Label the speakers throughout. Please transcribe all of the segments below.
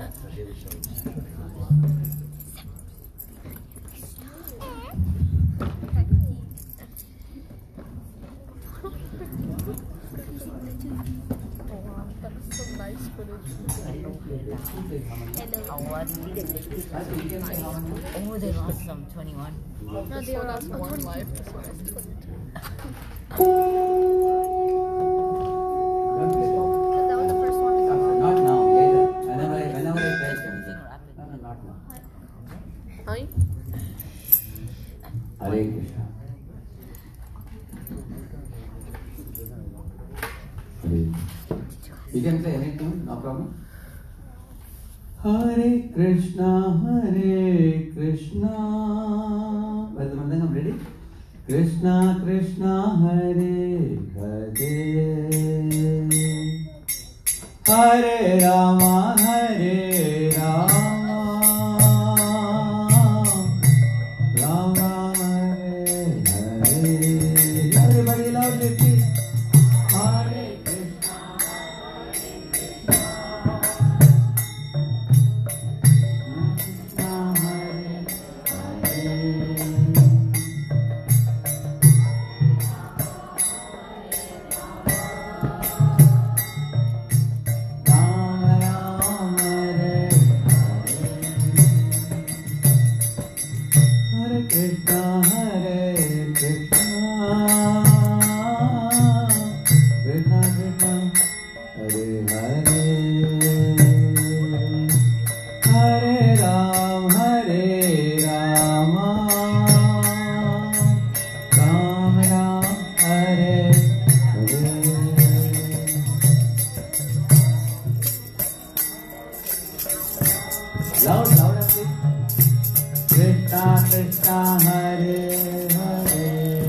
Speaker 1: That's some nice footage.
Speaker 2: Oh, they lost some 21.
Speaker 1: No, they lost one life. This one is 22. That was the first one.
Speaker 3: Not now, later. Whenever I try something. No, not now.
Speaker 1: Hi.
Speaker 3: Hare Krishna. You can say anything, no problem. Hare Krishna, Hare Krishna. Where's the Mandangam ready? Krishna, Krishna, Hare Hare. Hare Rama, Hare Rama. Rama, Hare Hare. Everybody loudly, please. Hare Krishna, loud, louder, please. Krishna, Krishna, Hare Hare.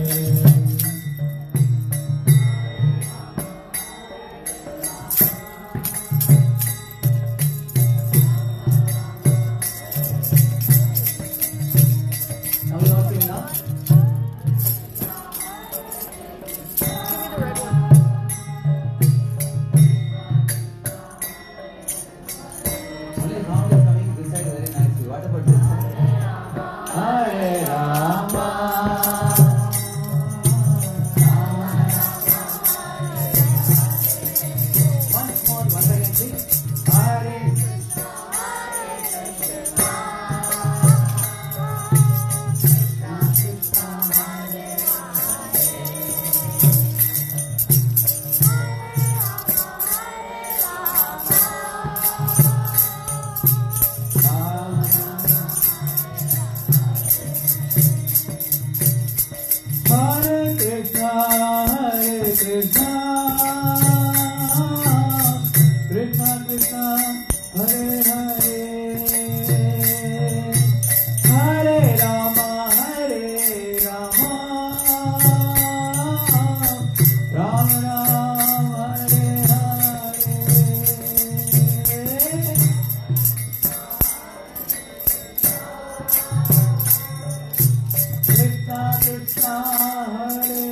Speaker 3: Now you all sing now.
Speaker 1: Give me the red one.
Speaker 3: Only sound is coming this side very nicely. What about this side? Hare Rama. Once more, once again, please. Hare Krishna, Hare Krishna. Krishna Krishna, Hare Rama. Hare Krishna, Hare Krishna, Krishna Krishna, Hare Hare, Hare Rama, Hare Rama, Rama Rama, Hare Hare. Krishna Krishna, Hare.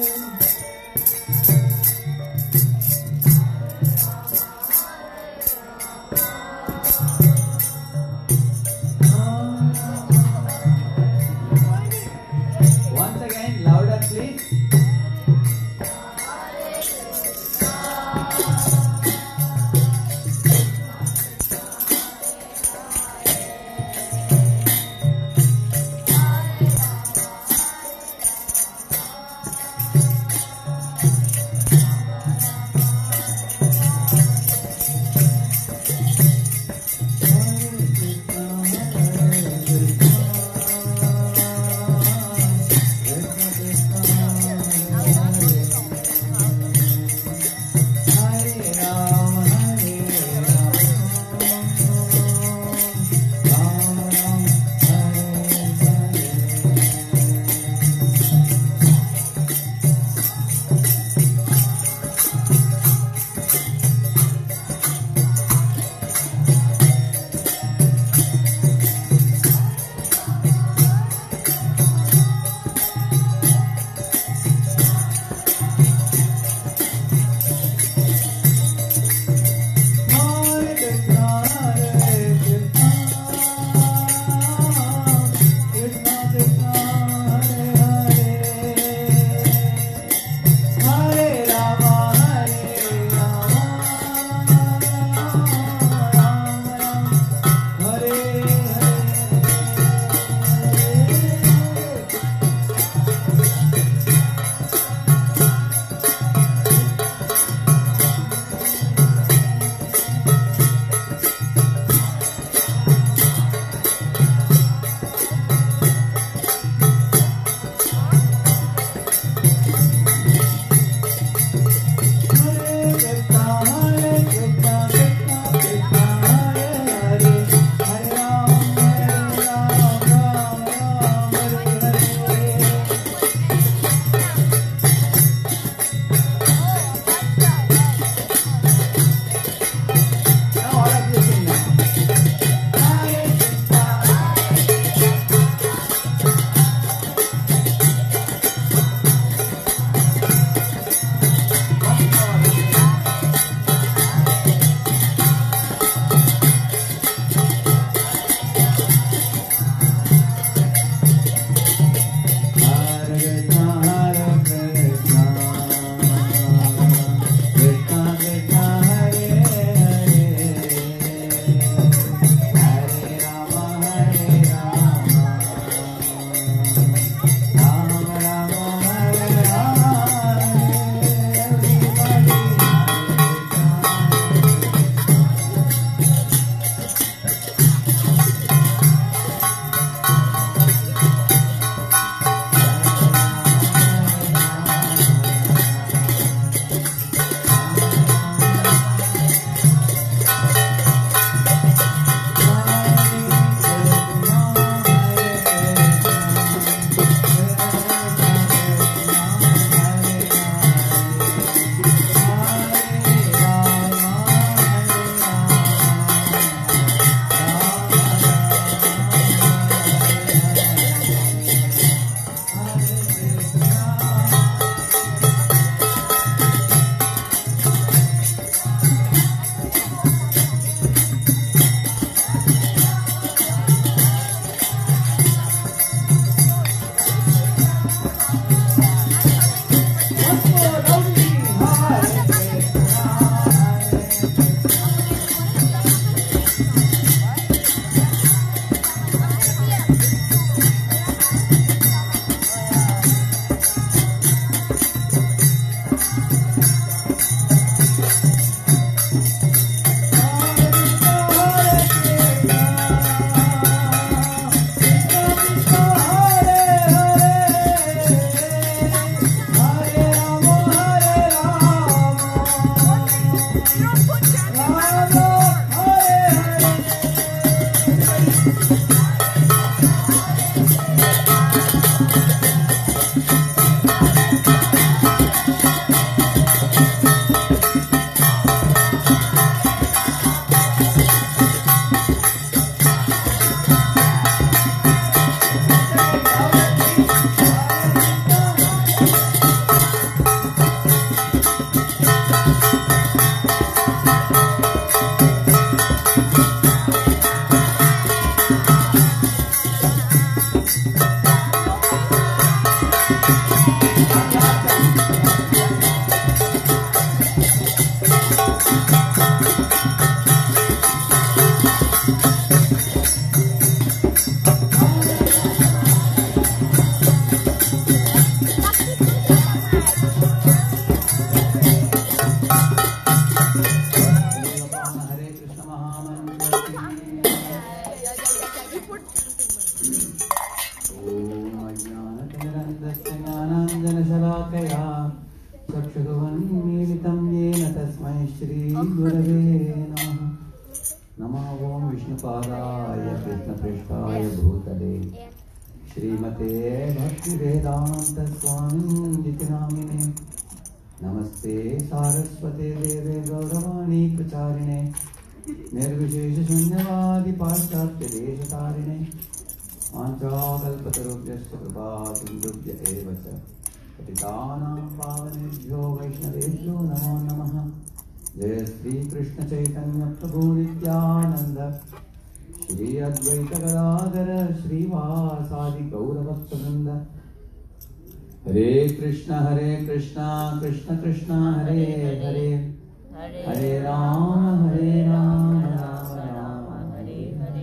Speaker 3: अज्ञानतिमिरन्धस्य ज्ञानाञ्जनशलाकया चक्षुरुन्मीलितं येन तस्मै श्रीगुरवे नमः। नमो ॐ विष्णुपादाय कृष्णपृष्ठाय भूतले श्रीमते भक्तिवेदान्तस्वामिनिति नामिने। नमस्ते सारस्वते देवे गौरवाणी प्रचारिणे निर्विशेषशून्यवादि पाश्चात्यदेशतारिणे। वाञ्छाकल्पतरुभ्यश्च कृपासिन्धुभ्य एव च पतितानां पावनेभ्यो वैष्णवेभ्यो नमो नमः। जय श्री कृष्ण चैतन्य प्रभु नित्यानंद श्री अद्वैत गदाधर श्रीवासादि गौरभक्तवृंद। हरे Krishna Krishna Krishna Hare Hare Hare Ram Ram Ram Hare Hare.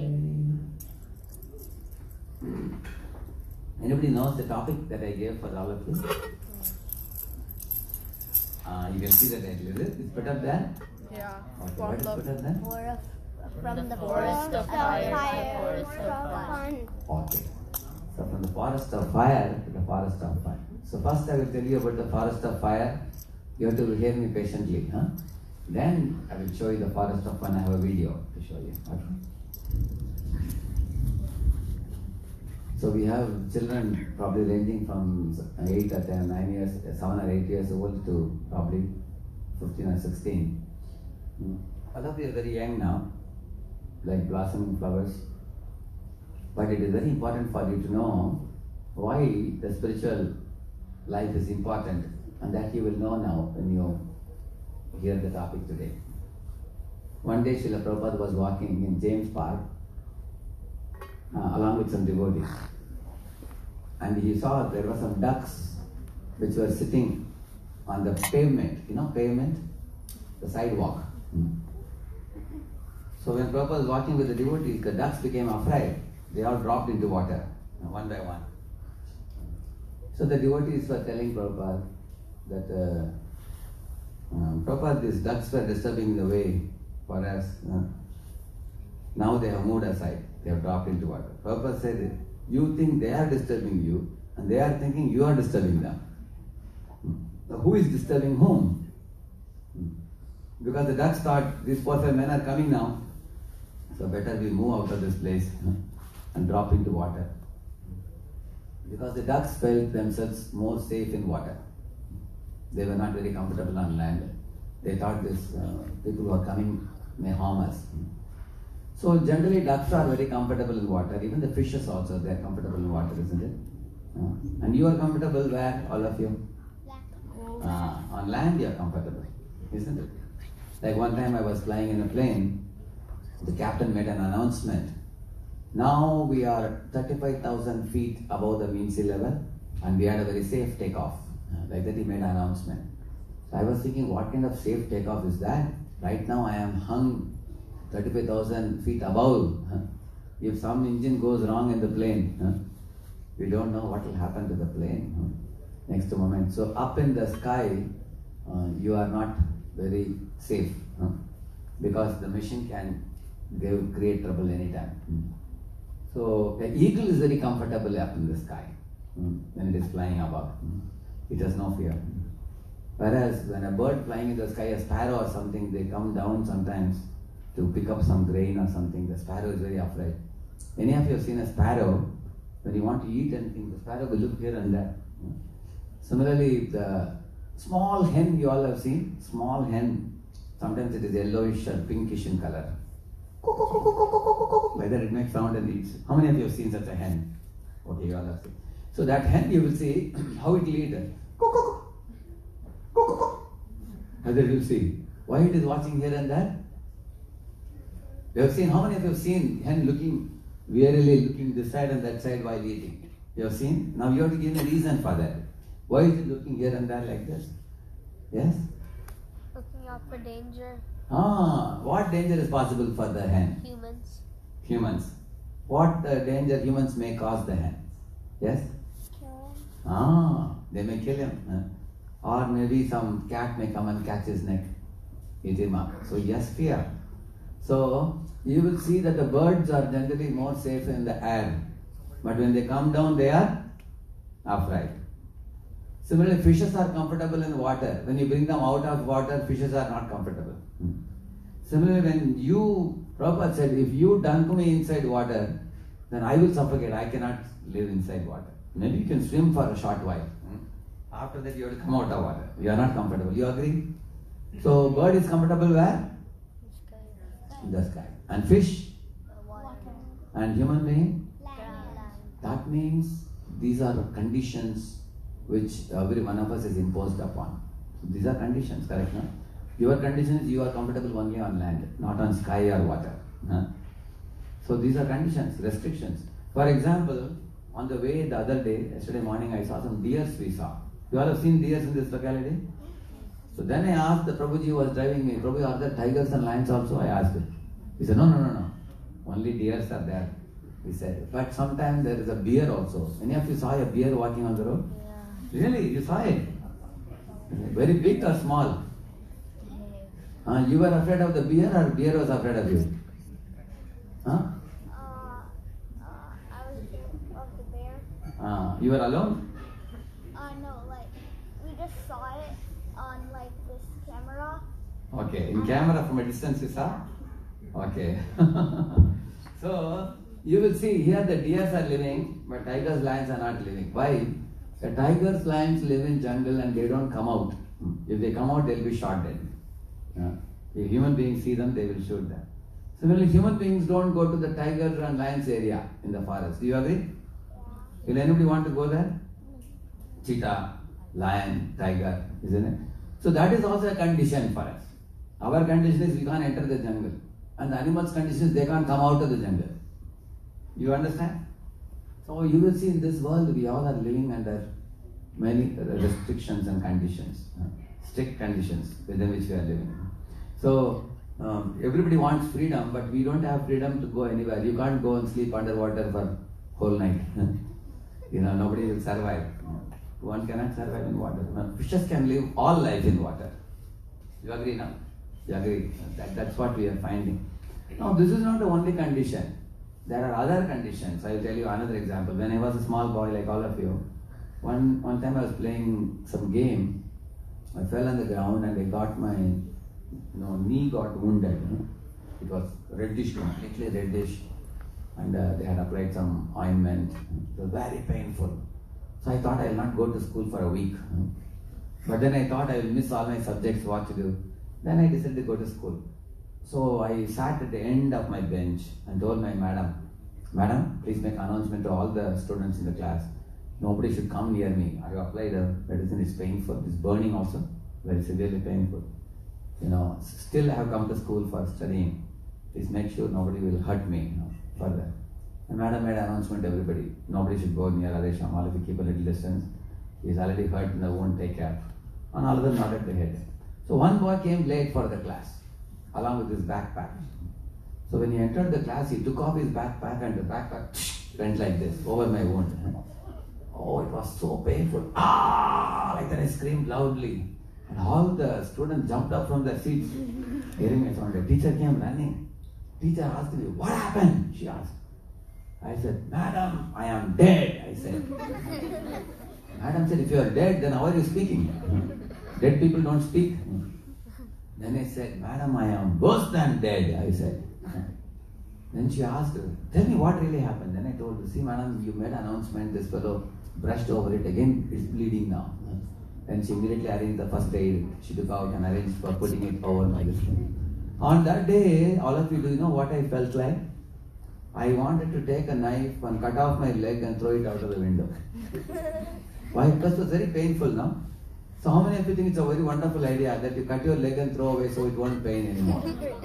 Speaker 3: Anybody knows the topic that I gave for all of you? You can see the title, is it? It's better than?
Speaker 1: Yeah.
Speaker 3: Okay, what is better than?
Speaker 1: From the forest of fire to forest of fun.
Speaker 3: Okay. So from the forest of fire to the forest of fun. So first I will tell you about the forest of fire. You have to hear me patiently. Then I will show you the forest of fun. I have a video to show you. Okay. So we have children probably ranging from 8 or 10, 9 years, 7 or 8 years old to probably 15 or 16. All of you are very young now, like blossoming flowers. But it is very important for you to know why the spiritual life is important, and that you will know now when you hear the topic today. One day Srila Prabhupada was walking in James Park along with some devotees, and he saw there were some ducks which were sitting on the pavement, pavement, the sidewalk. So when Prabhupada was walking with the devotees, the ducks became afraid. They all dropped into water, one by one. So the devotees were telling Prabhupada that Prabhupada, these ducks were disturbing the way for us. Now they have moved aside. They have dropped into water. Prabhupada said, you think they are disturbing you, and they are thinking you are disturbing them. Now who is disturbing whom? Because the ducks thought, these 4 or 5 men are coming now, so better we move out of this place and drop into water. Because the ducks felt themselves more safe in water. They were not very comfortable on land. They thought these people who are coming may harm us. So generally ducks are very comfortable in water. Even the fishes also, they are comfortable in water, isn't it? And you are comfortable where, all of you? On land you are comfortable, isn't it? Like one time I was flying in a plane, the captain made an announcement. Now we are 35,000 feet above the mean sea level, and we had a very safe takeoff. Like that he made an announcement. So I was thinking, what kind of safe takeoff is that? Right now I am hung 35,000 feet above. If some engine goes wrong in the plane, we don't know what will happen to the plane next moment. So up in the sky, you are not very safe because the machine can create trouble anytime. So the eagle is very comfortable up in the sky when it is flying above. It has no fear. Whereas when a bird flying in the sky, a sparrow or something, they come down sometimes to pick up some grain or something. The sparrow is very afraid. Any of you have seen a sparrow? When you want to eat anything, the sparrow will look here and there. Similarly, the small hen you all have seen, small hen, sometimes it is yellowish or pinkish in color. Whether it makes sound and eats. How many of you have seen such a hen? Okay, you all have seen. So that hen, you will see how it will eat. Whether you will see why it is watching here and there. You have seen, how many of you have seen hen looking wearily, looking this side and that side while eating? You have seen? Now you have to give me a reason for that. Why is it looking here and there like this? Yes?
Speaker 1: Looking out for danger.
Speaker 3: What danger is possible for the hen?
Speaker 1: Humans.
Speaker 3: Humans. What danger humans may cause the hen? Yes?
Speaker 1: Kill him.
Speaker 3: They may kill him. Or maybe some cat may come and catch his neck, eat him up. So yes, fear. So you will see that the birds are generally more safe in the air. But when they come down, they are upright. Similarly, fishes are comfortable in water. When you bring them out of water, fishes are not comfortable. Similarly, when Prabhupada said, if you dunk me inside water, then I will suffocate. I cannot live inside water. Maybe you can swim for a short while. After that, you have to come out of water. You are not comfortable. You agree? So, bird is comfortable where? In the sky. And fish? And human being? That means these are conditions which every one of us is imposed upon. So these are conditions, correct? No? Your condition is you are comfortable only on land, not on sky or water. So these are conditions, restrictions. For example, on the way the other day, yesterday morning, I saw some deers we saw. You all have seen deers in this locality? So then I asked the Prabhuji who was driving me, Prabhu, are there tigers and lions also? I asked him. He said, no. Only deers are there. He said, but sometimes there is a bear also. Any of you saw a bear walking on the road? Yeah. Really? You saw it? Very big or small? You were afraid of the bear or bear was afraid of you? Huh?
Speaker 1: I was scared of the bear.
Speaker 3: You were alone?
Speaker 1: No, like, we just saw it on, like, this camera.
Speaker 3: Okay, in camera from a distance you saw? Okay. So, you will see here the deers are living, but tigers, lions are not living. Why? The tigers, lions live in jungle and they don't come out. If they come out, they'll be shot dead. If human beings see them, they will shoot them. Similarly, human beings don't go to the tigers and lions area in the forest. Do you agree? Will anybody want to go there? Cheetah, lion, tiger, isn't it? So that is also a condition for us. Our condition is we can't enter the jungle. And the animals' condition is they can't come out of the jungle. You understand? So you will see in this world we all are living under many restrictions and conditions, strict conditions within which we are living. So everybody wants freedom, but we don't have freedom to go anywhere. You can't go and sleep underwater for whole night. Nobody will survive. One cannot survive in water. Fishes can live all life in water. You agree now? You agree? That's what we are finding. Now this is not the only condition. There are other conditions. I will tell you another example. When I was a small boy like all of you, one time I was playing some game. I fell on the ground and I got my knee got wounded. It was reddish, completely reddish. And they had applied some ointment. It was very painful. So I thought I will not go to school for a week. But then I thought I will miss all my subjects, what to do. Then I decided to go to school. So I sat at the end of my bench and told my madam, please make announcement to all the students in the class. Nobody should come near me. I have applied a medicine, it's painful. It's burning also, very severely painful. Still I have come to school for studying. Please make sure nobody will hurt me further. And madam made an announcement to everybody. Nobody should go near Adesham. All of you keep a little distance. He is already hurt in the wound, take care. And all of them nodded their head. So one boy came late for the class, along with his backpack. So when he entered the class, he took off his backpack and the backpack went like this, over my wound. Oh, it was so painful. Like that I screamed loudly. And all the students jumped up from their seats, hearing my sound. The teacher came running. Teacher asked me, what happened? She asked. I said, madam, I am dead, I said. Madam said, if you are dead, then how are you speaking? Dead people don't speak. Then I said, madam, I am worse than dead, I said. Then she asked, tell me what really happened. Then I told her, see madam, you made an announcement, this fellow brushed over it, again it's bleeding now. Then she immediately arranged the first aid. She took out and arranged for putting it over my skin. On that day, all of you, do you know what I felt like? I wanted to take a knife and cut off my leg and throw it out of the window. Why? Because it was very painful now. So how many of you think it's a very wonderful idea that you cut your leg and throw away so it won't pain anymore?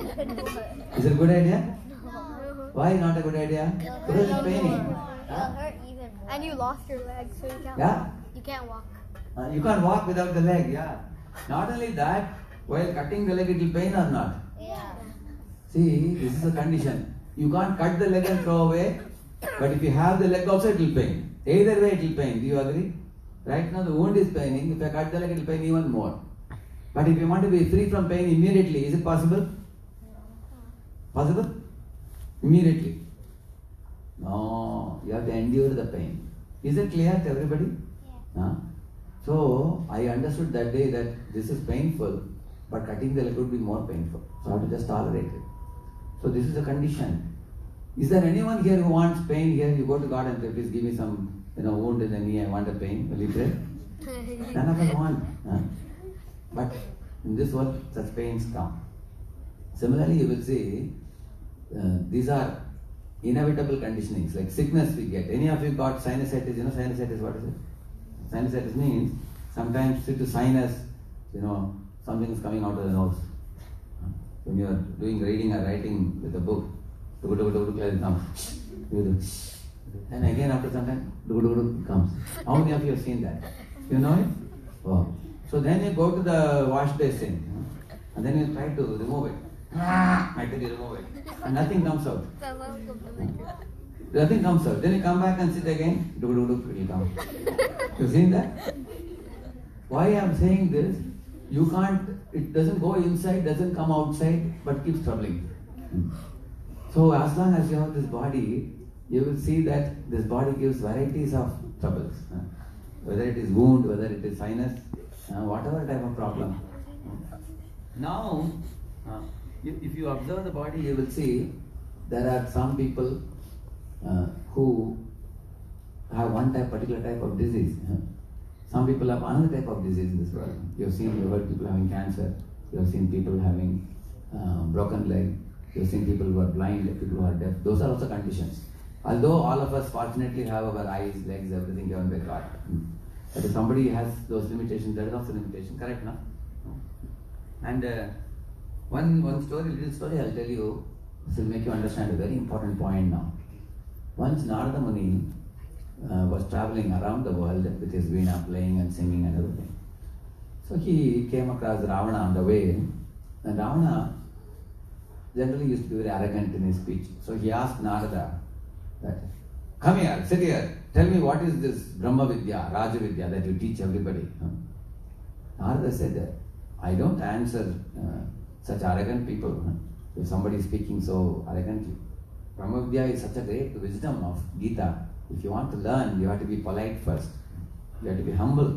Speaker 3: Is it a good idea? Why not a good idea? Because it's paining.
Speaker 1: It'll hurt even more. And you lost your leg, so you can't walk.
Speaker 3: You can't walk without the leg, yeah. Not only that, while cutting the leg it will pain or not?
Speaker 1: Yeah.
Speaker 3: See, this is a condition. You can't cut the leg and throw away, but if you have the leg also it will pain. Either way it will pain, do you agree? Right now the wound is paining, if I cut the leg it will pain even more. But if you want to be free from pain immediately, is it possible? Possible? Immediately. No, you have to endure the pain. Is it clear to everybody?
Speaker 1: Yeah.
Speaker 3: Huh? So I understood that day that this is painful, but cutting the leg would be more painful. So I have to just tolerate it. So this is a condition. Is there anyone here who wants pain here? You go to God and say, please give me some wound in the knee, I want a pain. Will you pray? None of us want. Huh? But in this world, such pains come. Similarly, you will see, these are inevitable conditionings, like sickness we get. Any of you got sinusitis? You know sinusitis, what is it? Sinusitis means sometimes due to sinus, something is coming out of the nose. When you are doing reading or writing with a book, it comes. And again after some time, it comes. How many of you have seen that? You know it? Oh. So then you go to the wash basin, and then you try to remove it. I tell you remove it. And nothing comes out. Nothing comes out. Then you come back and sit again, it will come. You seen that? Why I am saying this? You can't, it doesn't go inside, doesn't come outside, but keeps troubling. So as long as you have this body, you will see that this body gives varieties of troubles. Whether it is wound, whether it is sinus, whatever type of problem. Now, if you observe the body, you will see there are some people who have one particular type of disease. Some people have another type of disease in this world. You have heard people having cancer. You have seen people having broken leg. You have seen people who are blind, people who are deaf. Those are also conditions. Although all of us fortunately have our eyes, legs, everything given by God. But if somebody has those limitations, there is also limitation. Correct, no? And one little story I'll tell you. This will make you understand a very important point now. Once Narada Muni was traveling around the world with his veena playing and singing and everything. So he came across Ravana on the way, and Ravana generally used to be very arrogant in his speech. So he asked Narada that, come here, sit here, tell me what is this Brahma Vidya, Raja Vidya that you teach everybody. Narada said, I don't answer such arrogant people. If somebody is speaking so arrogantly. Brahma Vidya is such a great wisdom of Gita. If you want to learn, you have to be polite first. You have to be humble.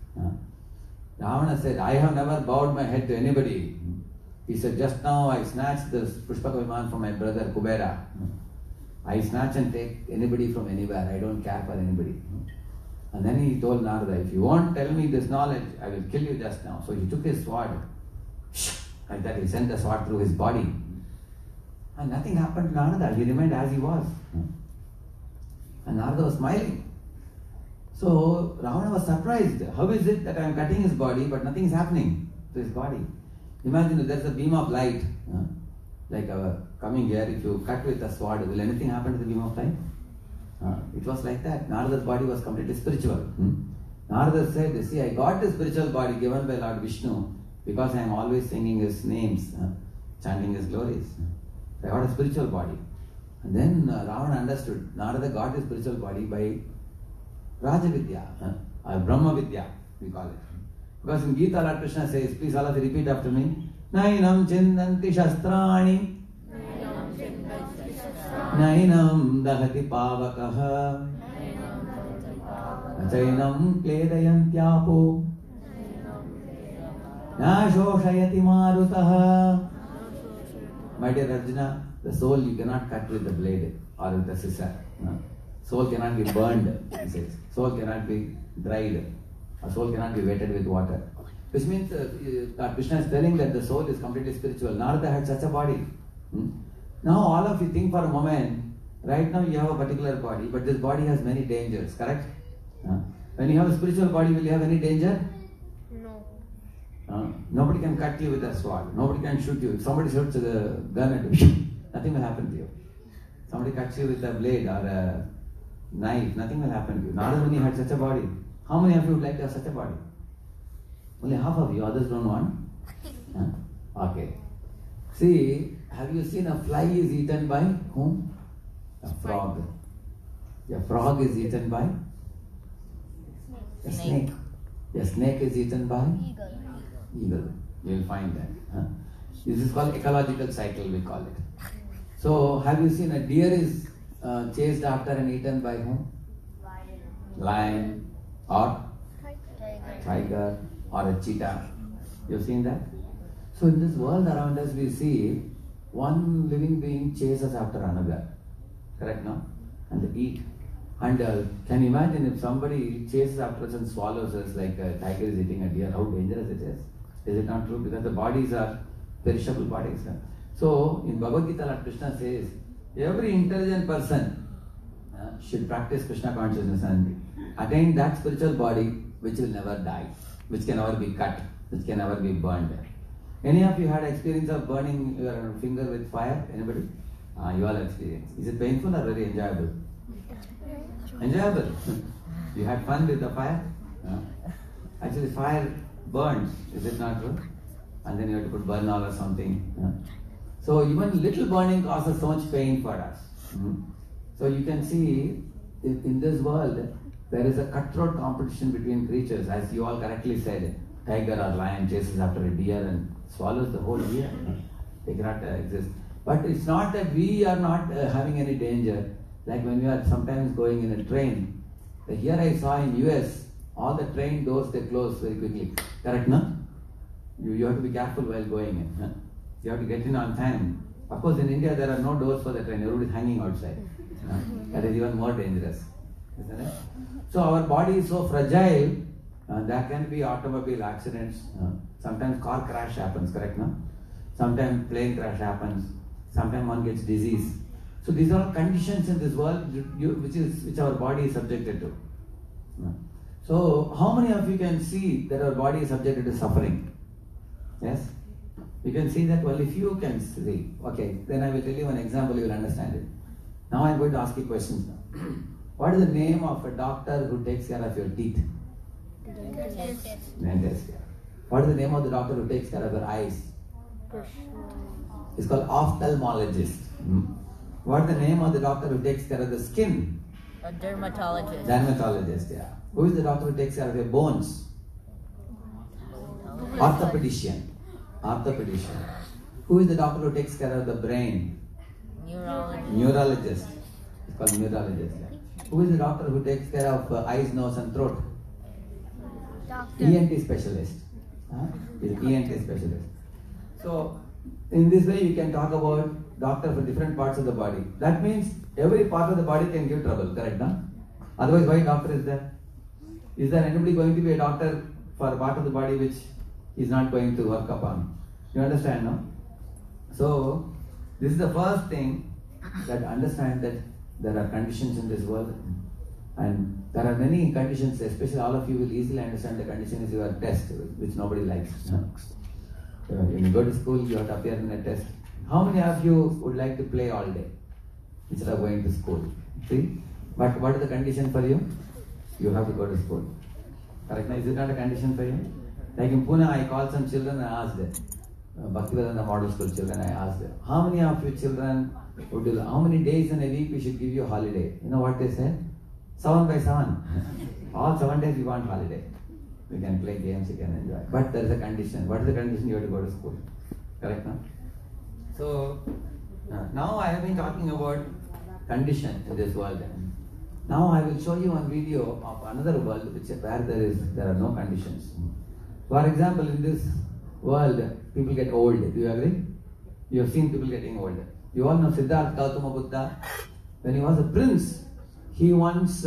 Speaker 3: Ravana said, I have never bowed my head to anybody. He said, just now I snatched the Pushpaka Viman from my brother Kubera. I snatch and take anybody from anywhere. I don't care for anybody. And then he told Narada, if you won't tell me this knowledge, I will kill you just now. So he took his sword. Like that, he sent the sword through his body. And nothing happened to Narada. He remained as he was. And Narada was smiling. So Ravana was surprised. How is it that I am cutting his body but nothing is happening to his body? Imagine if there is a beam of light, like coming here, if you cut with a sword, will anything happen to the beam of light? It was like that. Narada's body was completely spiritual. Narada said, see, I got this spiritual body given by Lord Vishnu because I am always singing his names, chanting his glories. I got a spiritual body. And then Ravana understood. Narada got his spiritual body by Raja Vidya, or Brahma Vidya, we call it. Because in Gita, Lord Krishna says, please all of you repeat after me. Nainam chindanti shastrani, nainam dahati pavakaha, achainam kledayantyapo, na shoshayati marutaha. My dear Arjuna, the soul you cannot cut with the blade or with the scissor. Soul cannot be burned, he says. Soul cannot be dried. A soul cannot be wetted with water. Which means Krishna is telling that the soul is completely spiritual. Narada had such a body. Now all of you think for a moment, right now you have a particular body, but this body has many dangers, correct? When you have a spiritual body, will you have any danger? No. Nobody can cut you with a sword. Nobody can shoot you. If somebody shoots a gun at you, nothing will happen to you. Somebody cuts you with a blade or a knife, nothing will happen to you. Narada Muni had such a body. How many of you would like to have such a body? Only half of you, others don't want. Okay. See, have you seen a fly is eaten by whom? A frog. A frog is eaten by? A snake. A snake is eaten by? Eagle. You will find that. This is called ecological cycle, we call it. So, have you seen a deer is chased after and eaten by whom? Lion or tiger or a cheetah. You've seen that? So in this world around us we see one living being chases after another. Correct, no? And they eat. And can you imagine if somebody chases after us and swallows us like a tiger is eating a deer, how dangerous it is? Is it not true? Because the bodies are perishable bodies. Huh? So in Bhagavad Gita, Lord Krishna says, every intelligent person should practice Krishna consciousness and attain that spiritual body which will never die, which can never be cut, which can never be burned. Any of you had experience of burning your finger with fire? Anybody? You all experience. Is it painful or very enjoyable? Enjoyable. You had fun with the fire? Actually, fire burns. Is it not true? And then you have to put burn oil or something. So even little burning causes so much pain for us. So you can see in this world there is a cutthroat competition between creatures, as you all correctly said. Tiger or lion chases after a deer and swallows the whole deer. They cannot exist. But it's not that we are not having any danger. Like when we are sometimes going in a train. Here I saw in US, all the train doors they close very quickly. Correct, no? You have to be careful while going in. You have to get in on time. Of course, in India there are no doors for the train. Everybody is hanging outside. That is even more dangerous. Isn't it? So our body is so fragile. There can be automobile accidents. Sometimes car crash happens. Correct, no? Sometimes plane crash happens. Sometimes one gets disease. So these are all conditions in this world which our body is subjected to. So how many of you can see that our body is subjected to suffering? Yes? You can see that only few can see. Okay, then I will tell you an example, you will understand it. Now I am going to ask you questions now. What is the name of a doctor who takes care of your teeth? Dentist. What is the name of the doctor who takes care of your eyes? It's called ophthalmologist. What is the name of the doctor who takes care of the skin?
Speaker 2: A dermatologist.
Speaker 3: Dermatologist, yeah. Who is the doctor who takes care of your bones? Orthopedician. Orthopedician. Who is the doctor who takes care of the brain?
Speaker 2: Neurologist.
Speaker 3: Neurologist. It's called neurologist. Yeah. Who is the doctor who takes care of eyes, nose and throat?
Speaker 1: Doctor.
Speaker 3: ENT specialist. Is ENT specialist. So, in this way you can talk about doctor for different parts of the body. That means every part of the body can give trouble, correct? No? Otherwise, why doctor is there? Is there anybody going to be a doctor for a part of the body which is not going to work upon? You understand, no? So, this is the first thing that understand that there are conditions in this world, and there are many conditions, especially all of you will easily understand the condition is your test, which nobody likes. No? When you go to school, you have to appear in a test. How many of you would like to play all day instead of going to school? See? But what is the condition for you? You have to go to school. Correct? Is it not a condition for you? Like in Pune, I called some children and I asked them, Bhaktivedanta Model School children, I asked them, how many of you children would you, how many days in a week we should give you a holiday? You know what they said? 7 by 7. All 7 days we want holiday. We can play games, you can enjoy. But there is a condition. What is the condition? You have to go to school. Correct, no? So, now I have been talking about condition in this world. Now I will show you one video of another world where there are no conditions. For example, in this world, people get old. Do you agree? You have seen people getting old. You all know Siddhartha Gautama Buddha. When he was a prince, he once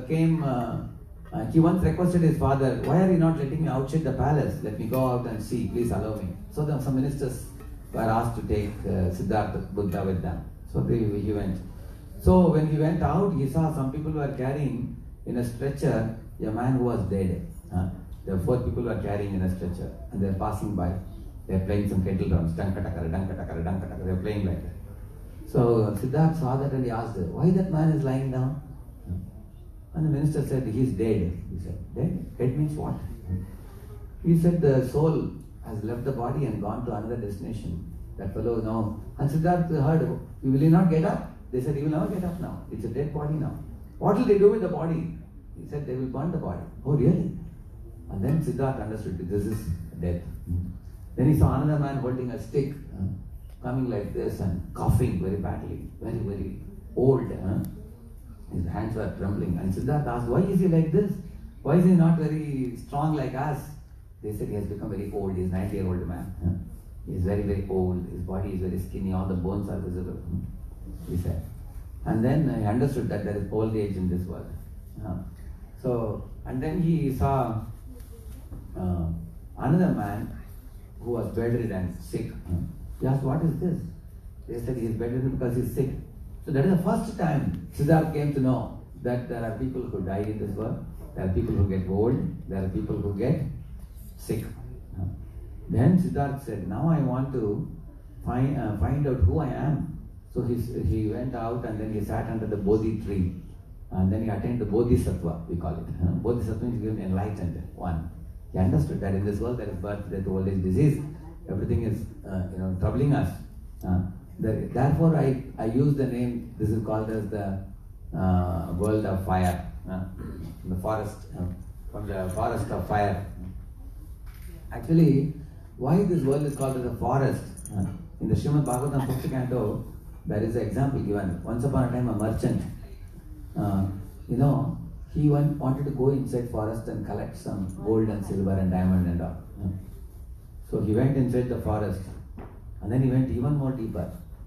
Speaker 3: requested his father, why are you not letting me outside the palace? Let me go out and see, please allow me. So some ministers were asked to take Siddhartha Buddha with them. So he went. So when he went out, he saw some people were carrying in a stretcher a man who was dead. There were 4 people were carrying in a stretcher, and they were passing by. They were playing some kettle drums, dankatakara, dankatakara, dankatakara. They were playing like that. So Siddhartha saw that and he asked, why that man is lying down? And the minister said, he is dead. He said, dead? Dead means what? He said, the soul has left the body and gone to another destination. That fellow now. And Siddhartha heard, will he not get up? They said, he will never get up now. It's a dead body now. What will they do with the body? He said, they will burn the body. Oh, really? And then Siddhartha understood, this is death. Then he saw another man holding a stick, coming like this and coughing very badly, very, very old. His hands were trembling. And Siddhartha asked, why is he like this? Why is he not very strong like us? They said he has become very old. He is a 90-year-old man. He is very, very old. His body is very skinny. All the bones are visible. He said. And then he understood that there is old age in this world. So, and then he saw another man who was bedridden, sick. He asked, what is this? They said he is bedridden because he is sick. So that is the first time Siddhartha came to know that there are people who die in this world, there are people who get old, there are people who get sick. Then Siddhartha said, now I want to find out who I am. So he went out and then he sat under the Bodhi tree. And then he attained the Bodhisattva, we call it. Bodhisattva means being enlightened one. He understood that in this world there is birth, death, old age, disease. Everything is troubling us. Therefore I use the name, this is called as the world of fire. The forest, from the forest of fire. Actually, why this world is called as a forest? In the Srimad Bhagavatam 5th canto, there is an example given. Once upon a time a merchant, he wanted to go inside forest and collect some gold and silver and diamond and all. So he went inside the forest and then he went even more deeper.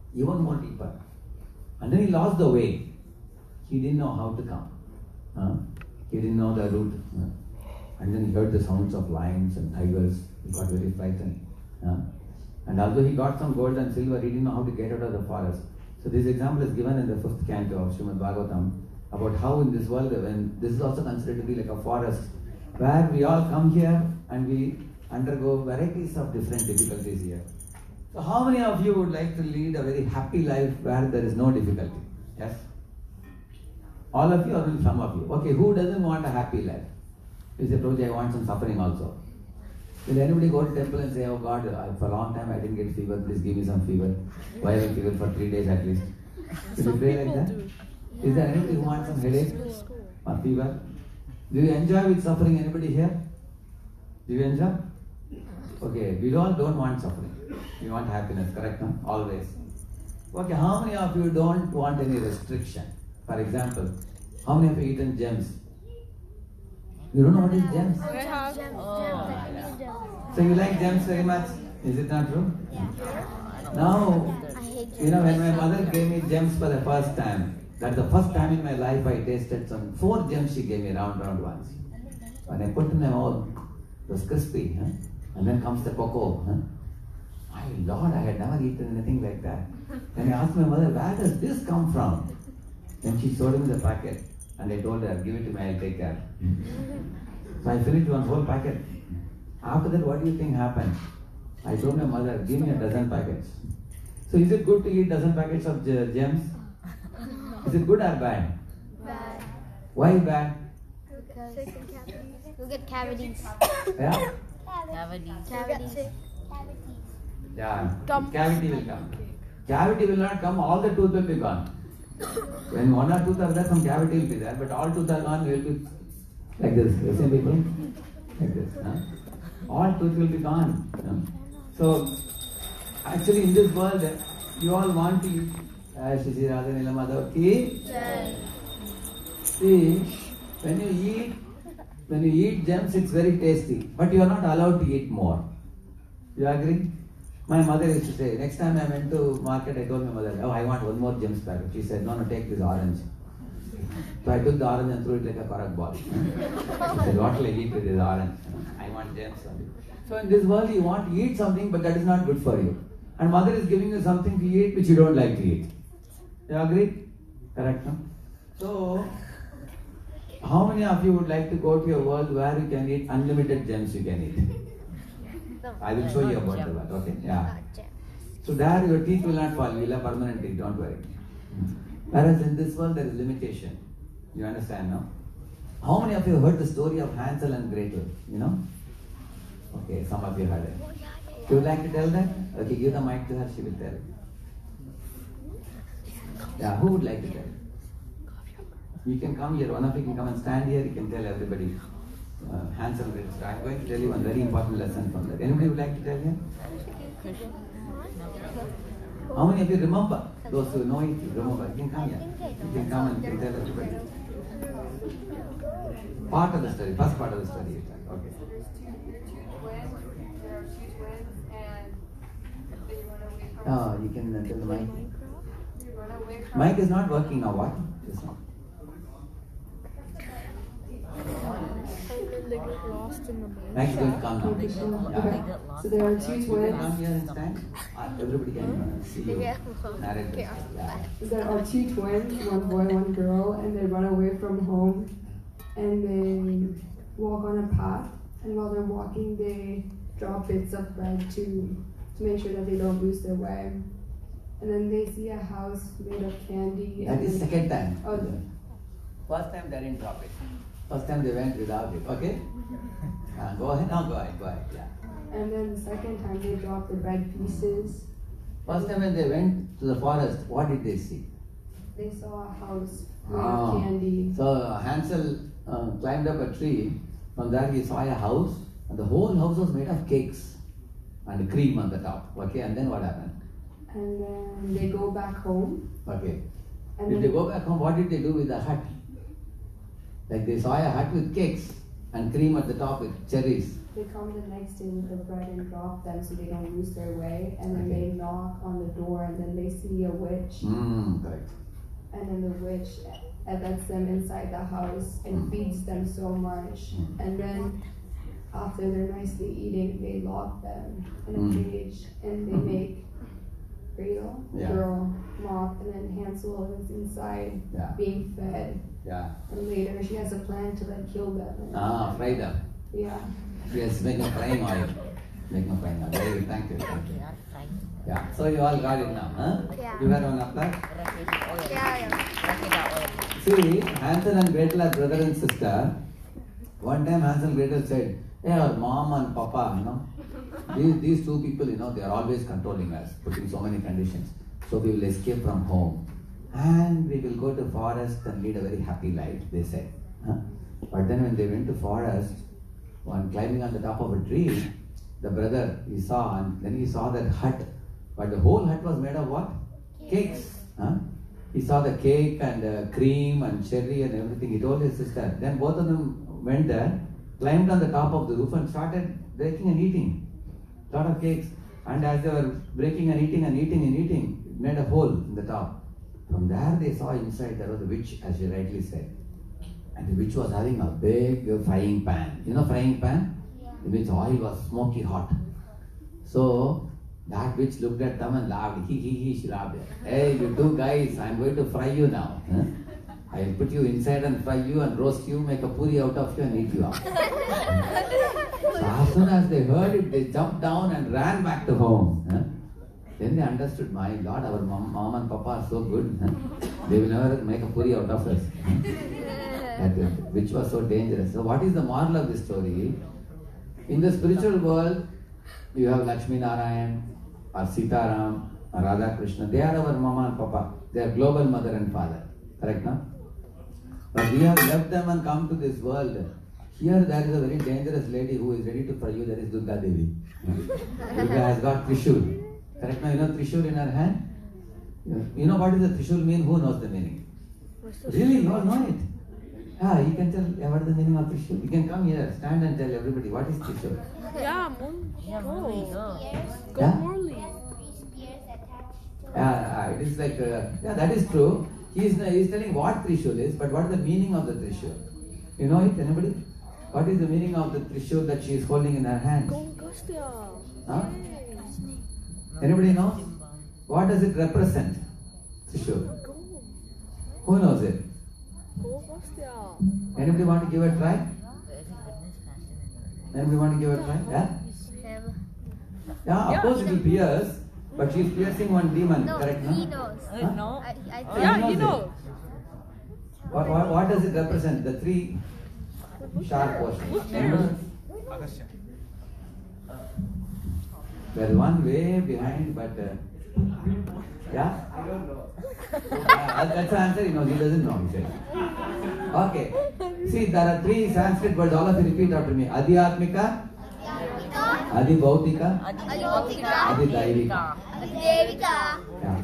Speaker 3: And then he lost the way. He didn't know how to come. He didn't know the route. And then he heard the sounds of lions and tigers. He got very frightened. And although he got some gold and silver, he didn't know how to get out of the forest. So this example is given in the 5th canto of Srimad Bhagavatam about how in this world, when this is also considered to be like a forest, where we all come here and we undergo varieties of different difficulties here. So how many of you would like to lead a very happy life where there is no difficulty? Yes? All of you or only some of you? Okay, who doesn't want a happy life? You say, Prabhuji, I want some suffering also. Will anybody go to temple and say, oh God, for a long time I didn't get fever, please give me some fever. Viral fever for 3 days at least. Will you pray like that? Is there anybody who wants some headache or fever? Do you enjoy with suffering? Anybody here? Do you enjoy? Okay, we all don't want suffering. We want happiness, correct? No? Always. Okay, how many of you don't want any restriction? For example, how many of you eaten gems? You don't know what is gems? So you like gems very much? Is it not true?
Speaker 1: Yeah.
Speaker 3: Now, when my mother gave me gems for the first time, that's the first time in my life I tasted some 4 gems she gave me round once. When I put in my mouth, it was crispy. And then comes the cocoa. My Lord, I had never eaten anything like that. Then I asked my mother, where does this come from? Then she showed me the packet. And I told her, give it to me, I'll take care. So I finished one whole packet. After that, what do you think happened? I told my mother, give me a dozen packets. So is it good to eat dozen packets of gems? Is it good or bad?
Speaker 1: Bad.
Speaker 3: Why bad?
Speaker 1: Because you'll get cavities.
Speaker 3: Yeah?
Speaker 2: Cavities.
Speaker 3: Yeah. Cavity will come. Cavity will not come, all the tooth will be gone. When 1 or 2 are there, some cavity will be there, but all tooth are gone, you will be like this. You see people? Like this. All tooth will be gone. So, actually in this world, you all want to eat. Shri Radha Nila Madhav ki. See, when you eat gems, it's very tasty, but you are not allowed to eat more. You agree? My mother used to say, next time I went to market, I told my mother, oh, I want 1 more gems packet. She said, no, take this orange. So I took the orange and threw it like a karak ball. I said, what will I eat with this orange? I want gems only. So in this world, you want to eat something, but that is not good for you. And mother is giving you something to eat which you don't like to eat. You agree? Correct, no? So, how many of you would like to go to a world where you can eat unlimited gems you can eat? I will show you about the world, okay? Yeah. So there your teeth will not fall, you will have permanent teeth, don't worry. Whereas in this world there is limitation. You understand now? How many of you heard the story of Hansel and Gretel? You know? Okay, some of you heard it. You would like to tell that? Okay, give the mic to her, she will tell. Yeah, who would like to tell? You can come here, one of you can come and stand here, you can tell everybody. Hansel and Gretel. I am going to tell you one very important lesson from that. Anybody would like to tell here? How many of you remember? Those who know it, remember. You can come here. You can come and tell everybody. Part of the story, first part of the story. Okay.
Speaker 4: There are two twins and they run away from
Speaker 3: Oh, you can tell the mic.
Speaker 4: they run away from
Speaker 3: Mic is not working now. What? It's not.
Speaker 5: And then they get lost in the main
Speaker 3: Mic is going to come now.
Speaker 5: Okay.
Speaker 3: Yeah.
Speaker 5: So there are two
Speaker 3: You can
Speaker 5: twins.
Speaker 3: come here and stand. Everybody can see you. Narrate this. Yeah.
Speaker 5: There are two twins, one boy, one girl, and they run away from home. And they walk on a path. And while they're walking, they drop bits of bread to make sure that they don't lose their way. And then they see a house made of candy.
Speaker 3: That is second time.
Speaker 5: Oh,
Speaker 3: First time they didn't drop it. First time they went without it. Okay? Go ahead. No, go ahead. Go ahead. Yeah.
Speaker 5: and then the second time they dropped the bread pieces.
Speaker 3: First time when they went to the forest, what did they see?
Speaker 5: They saw a house made
Speaker 3: Ah.
Speaker 5: of candy.
Speaker 3: So Hansel climbed up a tree. From there he saw a house, and the whole house was made of cakes and cream on the top. Okay, and then what happened?
Speaker 5: And then they go back home.
Speaker 3: Okay.
Speaker 5: And
Speaker 3: Did
Speaker 5: then
Speaker 3: they go back home? What did they do with the hut? Like they saw a hut with cakes and cream at the top with cherries.
Speaker 5: they come the next day with the bread and drop them so they don't lose their way. And then
Speaker 3: Okay.
Speaker 5: they knock on the door, and then they see a witch.
Speaker 3: Correct.
Speaker 5: And then the witch lets them inside the house and
Speaker 3: Mm.
Speaker 5: feeds them so much.
Speaker 3: Mm.
Speaker 5: And then after they're nicely eating, they lock them in a
Speaker 3: Mm.
Speaker 5: cage and they make Gretel,
Speaker 3: Yeah.
Speaker 5: girl, moth, and then Hansel is inside
Speaker 3: Yeah.
Speaker 5: being fed.
Speaker 3: Yeah.
Speaker 5: And later she has a plan to like kill them.
Speaker 3: Fry them.
Speaker 5: Yeah.
Speaker 3: Yes, make a frying oil. Make a frying oil. Very good. Thank you. Thank you. Yeah. So you all got it now, huh?
Speaker 1: Yeah.
Speaker 3: You had one apply?
Speaker 1: Yeah.
Speaker 3: See, Hansel and Gretel are brother and sister. One time Hansel and Gretel said, hey, our mom and papa, these two people, they are always controlling us, putting so many conditions. So we will escape from home. And we will go to forest and lead a very happy life, they said. Huh? But then when they went to forest, one climbing on the top of a tree, the brother, he saw, and then he saw that hut. But the whole hut was made of what? Cakes. Huh? He saw the cake and cream and cherry and everything. He told his sister. Then both of them went there, climbed on the top of the roof and started breaking and eating. Lot of cakes. And as they were breaking and eating, it made a hole in the top. From there they saw inside there was a witch, as you rightly said. And the witch was having a big frying pan. You know frying pan? In which oil was smoky hot. So that witch looked at them and laughed. She laughed. Hey, you two guys, I'm going to fry you now. Huh? I'll put you inside and fry you and roast you, make a puri out of you and eat you up. So as soon as they heard it, they jumped down and ran back to home. Huh? Then they understood, my Lord, our mom and papa are so good. Huh? They will never make a puri out of us. That which was so dangerous. So what is the moral of this story? In the spiritual world, you have Lakshmi Narayan or Sitaram or Radha Krishna. They are our mama and papa. They are global mother and father. Correct, no? But we have left them and come to this world. Here there is a very dangerous lady who is ready to fry you. That is Durga Devi. Durga has got Trishul. Correct, no? You know Trishul in her hand? You know what does the Trishul mean? Who knows the meaning? Really? You all know it? You can tell what is the meaning of Trishul. You can come here, stand and tell everybody what is Trishul.
Speaker 5: Yeah,
Speaker 2: Go.
Speaker 3: Yeah?
Speaker 5: Morley.
Speaker 1: Three spears attached to it.
Speaker 3: It is like, that is true. He is telling what Trishul is, but what is the meaning of the Trishul? You know it, anybody? What is the meaning of the Trishul that she is holding in her hand? Huh? Anybody know? What does it represent? Trishul. Who knows it? Anybody want to give a try? Anybody want to give a try? Yeah? Yeah, of course it will pierce, but she is piercing one demon,
Speaker 1: No,
Speaker 3: correct?
Speaker 1: he
Speaker 3: No?
Speaker 1: knows.
Speaker 3: Huh?
Speaker 2: No.
Speaker 1: I think
Speaker 5: Yeah,
Speaker 3: knows
Speaker 5: you
Speaker 3: it.
Speaker 5: know.
Speaker 3: What does it represent? The three sharp portions. There is one way behind, but yeah? I don't know. That's the answer. He knows. He doesn't know. He said. Okay. See, there are three Sanskrit words. All of you repeat after me. Adhyatmika, Adhibhautika,
Speaker 2: Adibautika.
Speaker 3: Adhidaivika.
Speaker 1: Devika.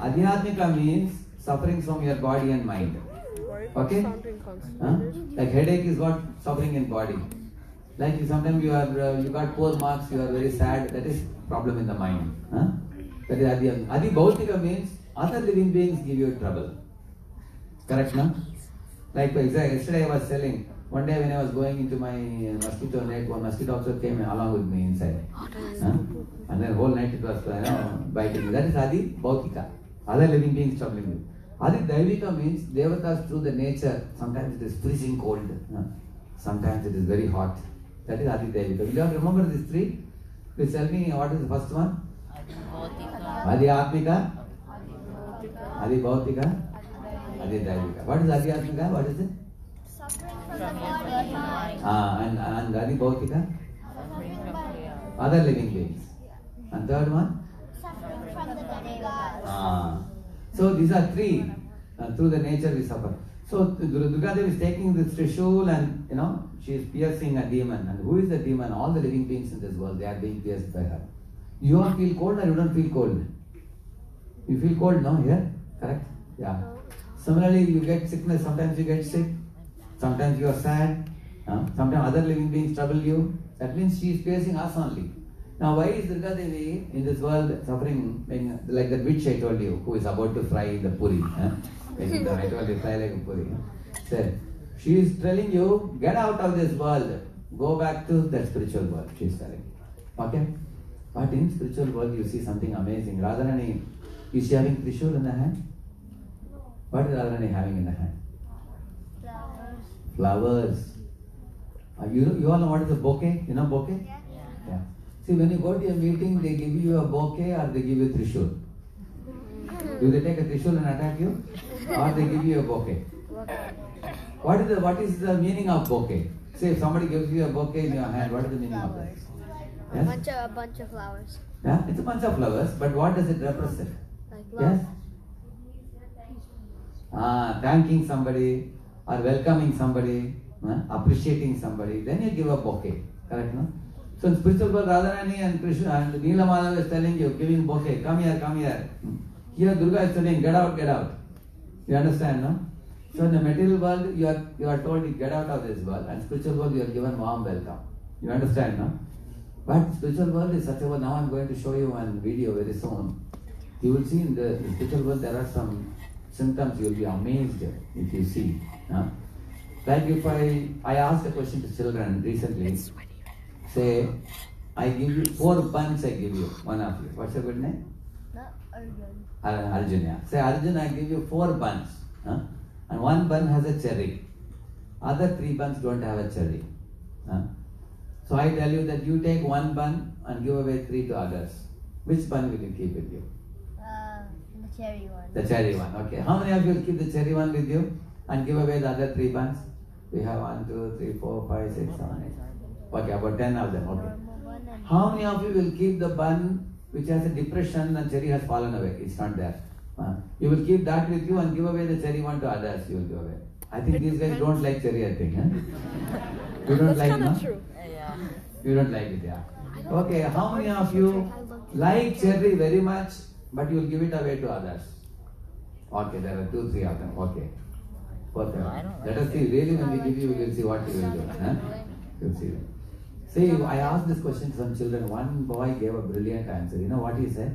Speaker 3: Adhyatmika means sufferings from your body and mind. Okay? Like headache is what suffering in body. Like sometimes you got poor marks, you are very sad. That is problem in the mind. That is Adhyatmika. Adhibhautika means other living beings give you trouble. Correct, no? Like yesterday I was telling. One day when I was going into my mosquito net, one mosquito also came along with me inside. And then whole night it was biting me. That is Adi Bhautika. Other living beings troubling you. Adi Daivika means Devatas through the nature. Sometimes it is freezing cold. Sometimes it is very hot. That is Adi Daivika. Will you all remember these three? Please tell me what is the first one? Adi Atmika. Adi Bhautika. Adi Daivika. What is Adi Atmika? What is it?
Speaker 1: Suffering from the body and mind.
Speaker 3: And Adi Bhautika?
Speaker 1: Suffering by
Speaker 3: Other living beings. And third one?
Speaker 1: suffering from the demigods.
Speaker 3: So these are three. Through the nature we suffer. So Durga Devi is taking this Trishul and she is piercing a demon. And who is the demon? All the living beings in this world, they are being pierced by her. You all feel cold or you don't feel cold? You feel cold, no? Here? Correct? Yeah. Similarly, you get sickness. Sometimes you get sick. Sometimes you are sad. Sometimes other living beings trouble you. That means she is piercing us only. Now, why is Durga Devi in this world suffering like that witch I told you, who is about to fry in the puri? I told you, fry like a puri. Said, she is telling you, get out of this world. Go back to that spiritual world, she is telling. Okay? But in spiritual world, you see something amazing. Radharani, is she having Trishul in the hand? What is Radharani having in the hand? Flowers. You all know what is a bouquet? You know bouquet? Yeah. See, when you go to a meeting, they give you a bouquet or they give you Trishul. Do they take a Trishul and attack you? Or they give you a bouquet? What is the meaning of bouquet? Say, if somebody gives you a bouquet in your hand, what is the meaning of that? Yes?
Speaker 2: A bunch of flowers.
Speaker 3: Yeah, it's a bunch of flowers, but what does it represent?
Speaker 2: Like love.
Speaker 3: Yes? Thanking somebody or welcoming somebody, appreciating somebody, then you give a bouquet. Correct, no? So in spiritual world, Radharani and Krishna and Neela Madhava is telling you, giving bouquet, come here, come here. Here Durga is telling, get out, get out. You understand, no? So in the material world, you are told to get out of this world, and spiritual world you are given warm welcome. You understand, no? But spiritual world is such a world. Now I am going to show you one video very soon. You will see in the spiritual world there are some symptoms you will be amazed if you see. Like if I asked a question to children recently, say, I give you 4 buns, I give you, one of you. What's your good name? Arjun. Yeah. Say, Arjun, I give you 4 buns. And 1 bun has a cherry. Other 3 buns don't have a cherry. So I tell you that you take 1 bun and give away 3 to others. Which bun will you keep with you?
Speaker 1: The cherry one.
Speaker 3: The cherry one, okay. How many of you will keep the cherry one with you and give away the other 3 buns? We have 1, 2, 3, 4, 5, 6, 7, 8. Okay, about 10 of them, okay. How many of you will keep the bun which has a depression and cherry has fallen away? It's not there. You will keep that with you and give away the cherry one to others. You will give away. I think these guys don't like cherry, I think. You don't like it, no?
Speaker 2: Yeah.
Speaker 3: You don't like it, yeah. Okay, how many of you like cherry very much, but you will give it away to others? Okay, there are 2, 3 of them. Okay. Let us see. Really, when we give you, we will see what you will do. You'll see. See, I asked this question to some children. One boy gave a brilliant answer. You know what he said?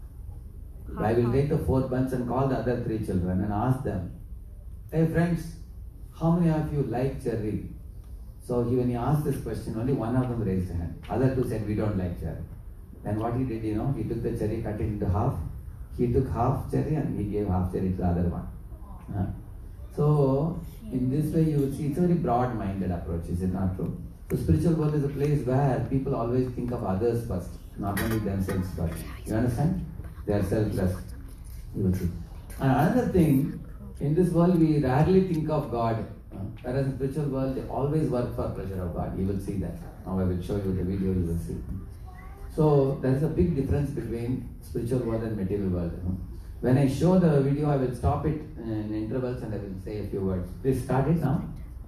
Speaker 3: I will take the 4 buns and call the other 3 children and ask them, hey friends, how many of you like cherry? So when he asked this question, only one of them raised a hand. Other 2 said, we don't like cherry. Then what he did, he took the cherry, cut it into half. He took half cherry and he gave half cherry to the other one. So in this way you will see, it's a very broad-minded approach, is it not true? The spiritual world is a place where people always think of others first, not only themselves first. You understand? They are selfless. You will see. And another thing, in this world we rarely think of God. Whereas in spiritual world, they always work for pleasure of God. You will see that. Now I will show you the video, you will see. So there is a big difference between spiritual world and material world. When I show the video, I will stop it in intervals and I will say a few words. Please start it now.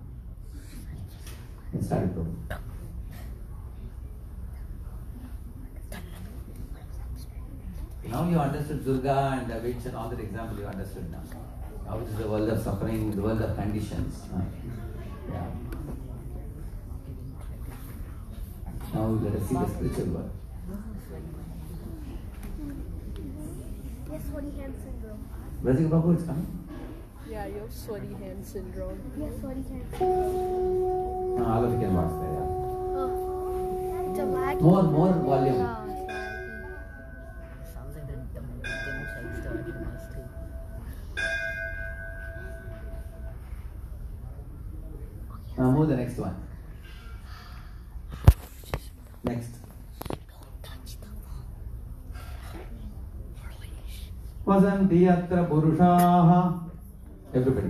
Speaker 3: Let's start it, bro. Now you understood Durga and the witch and all that example you understood now. Now it is the world of suffering, the world of conditions. Yeah. Now let us see the spiritual world.
Speaker 1: Yes, sweaty hand syndrome.
Speaker 3: Rajika Babu is coming.
Speaker 6: Yeah, you have sweaty hand syndrome.
Speaker 1: Yes, sweaty hand syndrome.
Speaker 3: No, all of you can watch there. Yeah.
Speaker 1: Oh, it's a lag.
Speaker 3: More volume.
Speaker 2: Sounds like the demo side started from us too.
Speaker 3: Now move the next one. Next. Vasanti yatra purushaha. Everybody.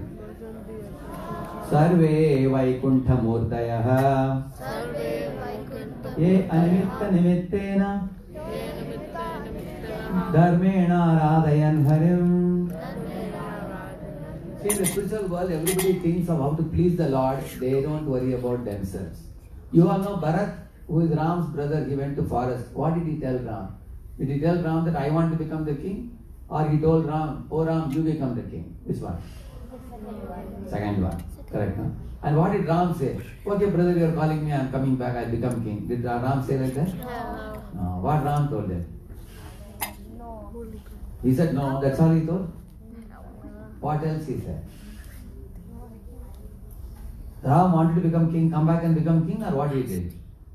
Speaker 3: Sarve Vaikuntha Murtayaha. Ye animitta nimittena. Dharmena Radhayan Harim. See, in the spiritual world, everybody thinks of how to please the Lord. They don't worry about themselves. You all know Bharat, who is Ram's brother, he went to forest. What did he tell Ram? Did he tell Ram that I want to become the king? Or he told Ram, oh Ram, you become the king? Which one? Second one. Correct, no? And what did Ram say? Okay, brother, you are calling me, I am coming back, I will become king. Did Ram say like that? No. What Ram told him?
Speaker 1: No.
Speaker 3: He said no, that's all he told? What else he said? Ram wanted to become king, come back and become king, or what he did?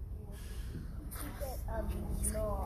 Speaker 1: No,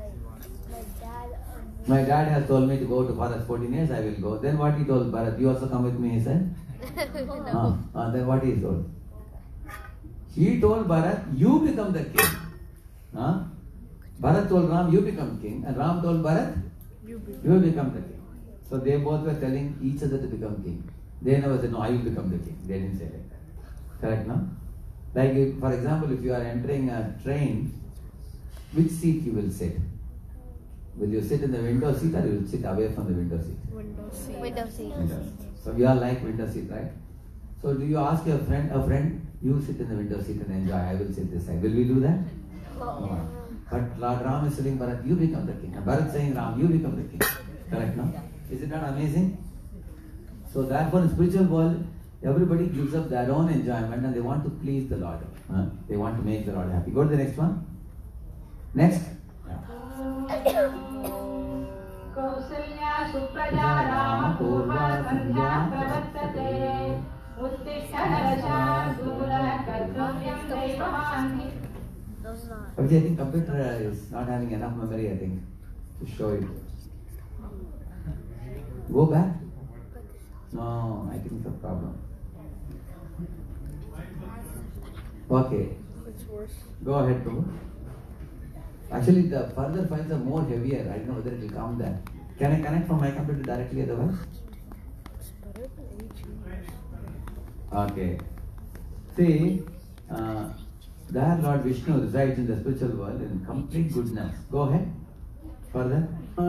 Speaker 3: My dad has told me to go to forest 14 years, I will go. Then what he told Bharat? You also come with me, he said? Then what he told? He told Bharat, you become the king. Bharat told Ram, you become king. And Ram told Bharat, you become the king. So they both were telling each other to become king. They never said, no, I will become the king. They didn't say like that. Correct, no? Like, if, for example, if you are entering a train, which seat you will sit? Will you sit in the window seat or you will sit away from the window seat?
Speaker 6: Window seat.
Speaker 2: Window seat.
Speaker 3: Window. So we all like window seat, right? So do you ask your friend, you sit in the window seat and enjoy, I will sit this side. Will we do that? No. But Lord Ram is telling Bharat, you become the king. And Bharat saying, Ram, you become the king. Correct, no? Is it not amazing? So therefore in spiritual world, everybody gives up their own enjoyment and they want to please the Lord. They want to make the Lord happy. Go to the next one. Next.
Speaker 7: Kausalya Supraja रामपूर्वा सन्ध्या प्रवर्तते उत्तिष्ठ नरशार्दूल कर्तव्यं दैवमान्ति.
Speaker 3: Okay, I think computer is not having enough memory, I think, to show it. Go back? No, I think it's a problem. Okay.
Speaker 6: It's worse.
Speaker 3: Go ahead, Prabhu. Actually, the further files are more heavier. I don't know whether it will come there. Can I connect from my computer directly otherwise? Okay. See, there Lord Vishnu resides in the spiritual world in complete goodness. Go ahead. Further.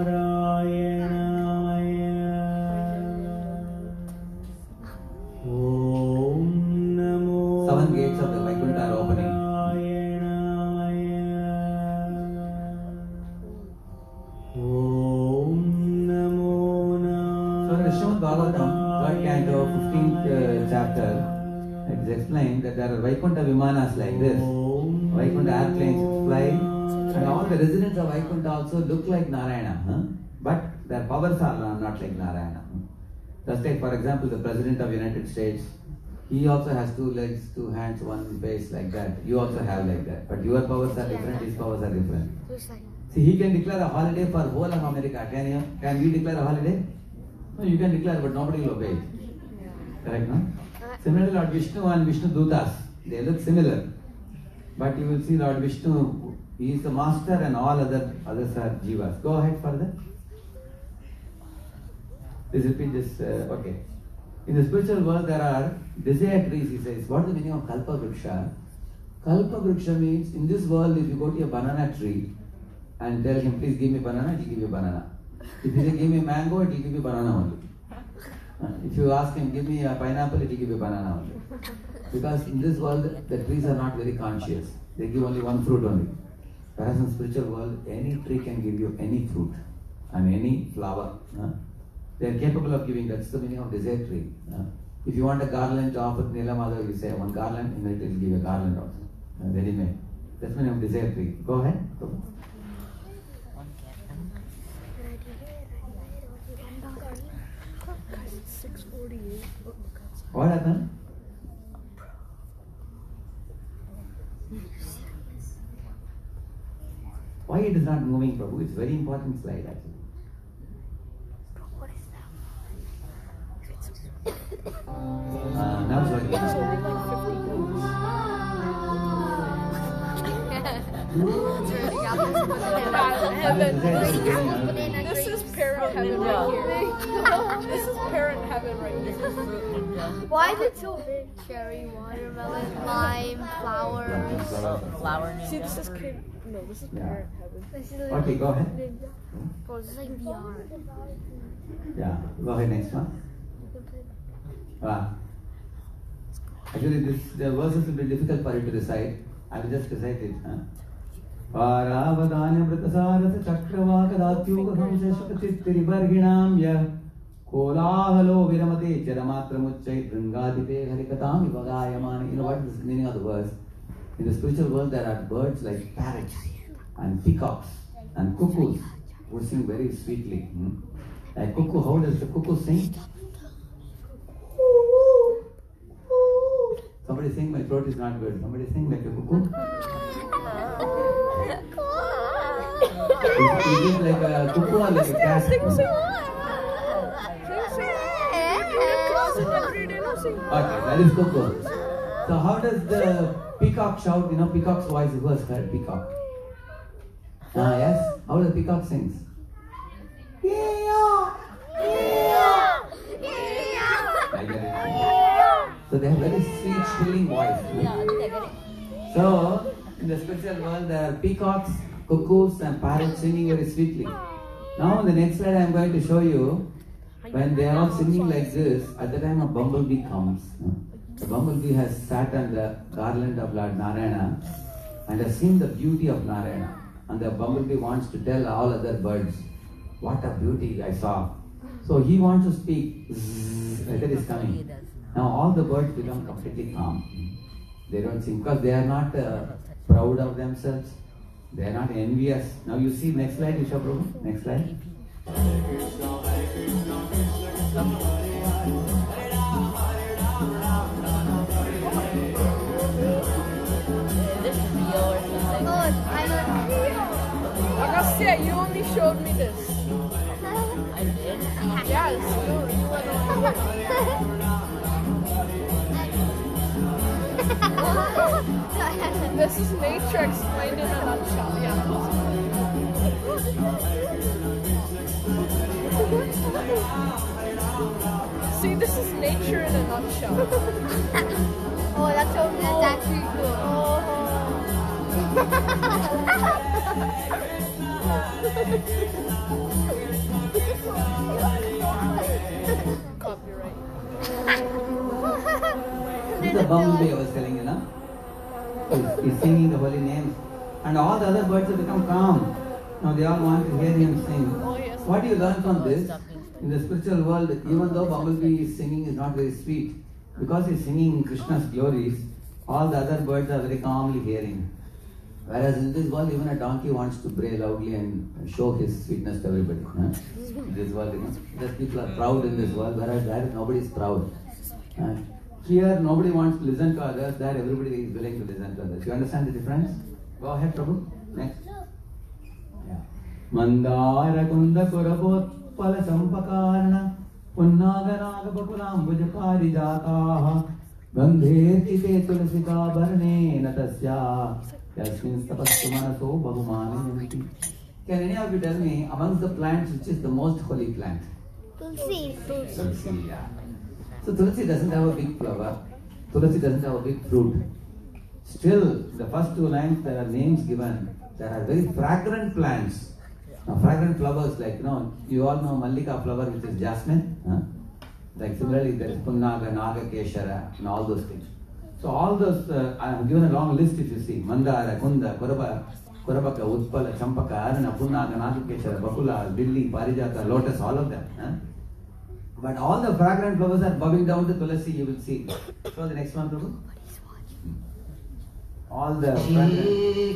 Speaker 3: Seven gates of the Vaikuntha are opening. So in the Srimad Bhagavatam, 3rd canto, 15th chapter, it is explained that there are Vaikuntha Vimanas like this. Vaikuntha airplanes fly, and all the residents of Vaikuntha also look like Narayana, but their powers are not like Narayana. Just take for example the President of the United States. He also has 2 legs, 2 hands, 1 face like that. You also have like that. But your powers are different, his powers are different. See, he can declare a holiday for whole of America. Can you? Can we declare a holiday? No, you can declare, but nobody will obey it. Correct, no? Similarly, Lord Vishnu and Vishnu Dutas, they look similar. But you will see Lord Vishnu, he is the master and all others are jivas. Go ahead further. Please repeat this, okay. In the spiritual world, there are desire trees, he says. What is the meaning of Kalpa Vriksha? Kalpa Vriksha means, in this world, if you go to a banana tree and tell him, please give me banana, he will give you banana. If you say, give me mango, it will give you banana only. If you ask him, give me a pineapple, it will give you banana only. Because in this world, the trees are not very conscious. They give only one fruit only. Whereas in the spiritual world, any tree can give you any fruit. and any flower. They are capable of giving. That's the meaning of desire tree. If you want a garland to offer Nila Madhav, you say one garland, and it will give a garland also, ready made. That's the meaning of desire tree. Go ahead.
Speaker 2: One captain.
Speaker 6: Guys, it's 6:48. Oh, look outside.
Speaker 3: What happened? Why it is not moving, Prabhu? It's a very important slide actually.
Speaker 1: What is
Speaker 3: Now it's working.
Speaker 6: It's only like 50 minutes. This is parent heaven right here. This is parent heaven right
Speaker 2: This
Speaker 6: here.
Speaker 2: is fruit ninja.
Speaker 1: Why is it so big? Cherry, watermelon, lime, flowers.
Speaker 2: Flower
Speaker 6: See, this
Speaker 2: ninja.
Speaker 6: is kid. No, this is
Speaker 3: Yeah.
Speaker 6: parent heaven.
Speaker 1: This is like
Speaker 3: Okay, go ahead.
Speaker 1: Oh, this is like VR.
Speaker 3: Yeah, go ahead, next one. Actually, the verses will be difficult for you to recite. I will just recite it. Paravadanya Vratasaratha Chakravakadatyugahamsashakatittirivarginam ya Kolahalo Viramate Charamatramuchai Vringadipe Harikatam Ivagayamani. You know what is the meaning of the verse? In the spiritual world, there are birds like parrots and peacocks and cuckoos who sing very sweetly. Like cuckoo, how does the cuckoo sing? Somebody sing, my throat is not good. Somebody sing like a cuckoo. Is it like a cuckoo or like a cat? Okay, that is cuckoo. So how does the peacock shout? You know, peacock's voice, who has heard peacock? Yes? How does the peacock sings? I get it. So they have very sweet, chilling voice.
Speaker 2: Yeah, I think I get it.
Speaker 3: So, in the spiritual world, there are peacocks, cuckoos, and parrots singing very sweetly. Now, in the next slide, I am going to show you when they are all singing like this. At the time a bumblebee comes, the bumblebee has sat on the garland of Lord Narayana and has seen the beauty of Narayana. And the bumblebee wants to tell all other birds, "What a beauty I saw." So he wants to speak. Weather is coming. Now all the birds become completely calm. They don't sing because they are not proud of themselves. They are not envious. Now you see next slide, Isha Prabhu. Next slide.
Speaker 2: This is real or something.
Speaker 1: Oh, I know.
Speaker 6: Agastya, you only showed me this.
Speaker 2: I did.
Speaker 6: Yes, you went on. This is nature explained in a nutshell. Yeah. See, this is nature in a nutshell.
Speaker 1: Oh, that's so cool. That's actually cool.
Speaker 6: Copyright.
Speaker 3: This is the bumblebee I was telling you, now. He's singing the holy names, and all the other birds have become calm. Now they all want to hear him sing.
Speaker 6: Oh, yes.
Speaker 3: What do you learn from this? In the spiritual world, even though bumblebee is singing is not very sweet, because he's singing Krishna's glories, all the other birds are very calmly hearing. Whereas in this world, even a donkey wants to bray loudly and show his sweetness to everybody. In this world, just people are proud in this world, whereas there nobody is proud. Here, nobody wants to listen to others. There, everybody is willing to listen to others. You understand the difference? Go ahead, Prabhu. Next. Mandara kunda kurabot pala sampakarana punnaganaga bakulam bujapari jataha gandhe kite tulasika barne natasya yasmin tapastu manaso bahumani. Can any of you tell me, amongst the plants, which is the most holy plant?
Speaker 1: Tulsi.
Speaker 3: Tulsi, yeah. So Tulsi doesn't have a big flower. Tulsi doesn't have a big fruit. Still, the first two lines, there are names given. There are very fragrant plants. Now, fragrant flowers like, you all know Mallika flower, which is jasmine. Like similarly, there is Punnaga, Naga, Keshara, and all those things. So all those, I have given a long list if you see. Mandara, Kunda, Kuraba. Kurabaka, Utpala, Champaka, Arana, Punaga, Nadukeshara, Bakula, Lily, Parijata, Lotus, all of them. Huh? But all the fragrant flowers are bobbing down to Tulasi, you will see. So the next one, Prabhu. All the fragrant.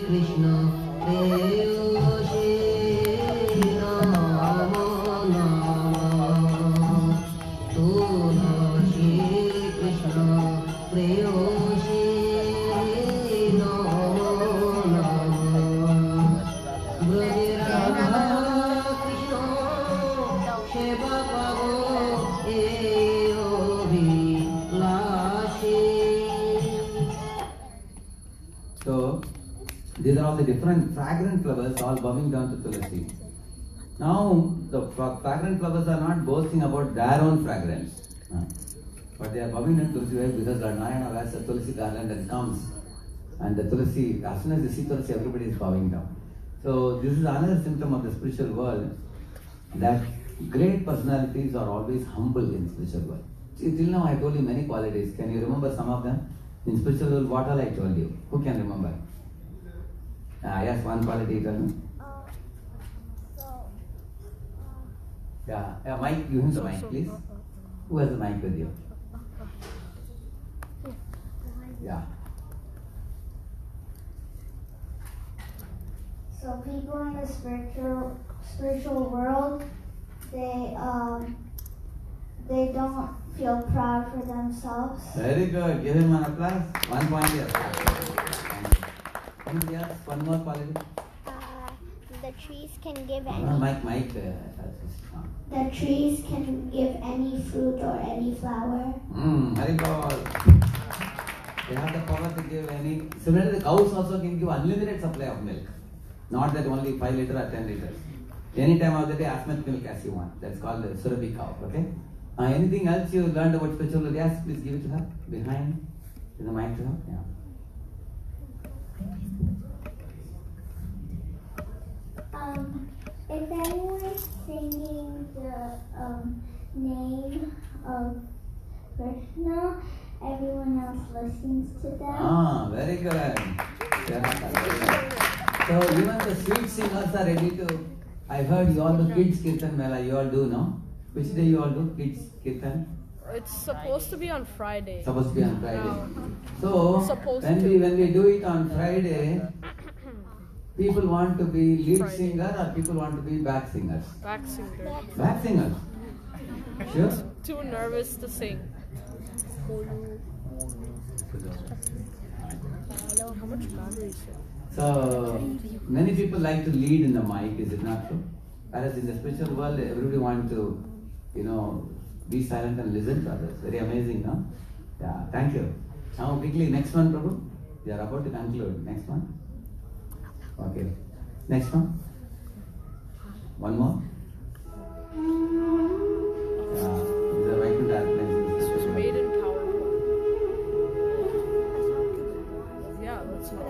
Speaker 3: So, these are all the different fragrant flowers all bobbing down to Tulasi. Now, the fragrant flowers are not boasting about their own fragrance, but they are bobbing down to Tulasi because Lord Narayana wears a Tulasi garland and comes, and the Tulasi, as soon as they see Tulasi, everybody is bowing down. So, this is another symptom of the spiritual world, that great personalities are always humble in spiritual world. See, till now I told you many qualities. Can you remember some of them? In spiritual world, what all I told you? Who can remember? Yes, one quality, tell me. Yeah, mic, give him the mic, please. Who has the mic with you? Yeah.
Speaker 1: So people in the spiritual world, they don't feel proud for themselves.
Speaker 3: Very good. Give him an applause. 1 point here. Anybody else? One more quality.
Speaker 1: The trees can give
Speaker 3: Mic.
Speaker 1: The trees can give any fruit or any flower.
Speaker 3: Very good. They have the power to give any. Similarly, the cows also can give unlimited supply of milk. Not that only 5 liters or 10 liters. Any time of the day, as much milk as you want. That's called the Surabhi cow. Okay. Anything else you learned about spiritual world? Yes, please give it to her. Behind. In the mic to her. Yeah.
Speaker 1: If anyone is singing the name of Krishna, everyone else listens to them.
Speaker 3: Very good. So even the sweet singers are ready to. I heard you all do kids kirtan mela. You all do, no? Which day you all do kids kirtan?
Speaker 6: It's supposed to be on Friday.
Speaker 3: Supposed to be on Friday.
Speaker 6: No.
Speaker 3: So when we do it on Friday, people want to be lead singer or people want to be back singers?
Speaker 6: Back singer.
Speaker 3: Back singers. Sure?
Speaker 6: Too nervous to sing. How much battery is it?
Speaker 3: So many people like to lead in the mic, is it not true? Whereas in the spiritual world, everybody wants to, be silent and listen to others. Very amazing, no? Yeah, thank you. Now quickly, next one, Prabhu. We are about to conclude. Next one. Okay. Next one. One more. Yeah, these are Vaikuntha airplanes.
Speaker 6: This was made in PowerPoint. Yeah, that's not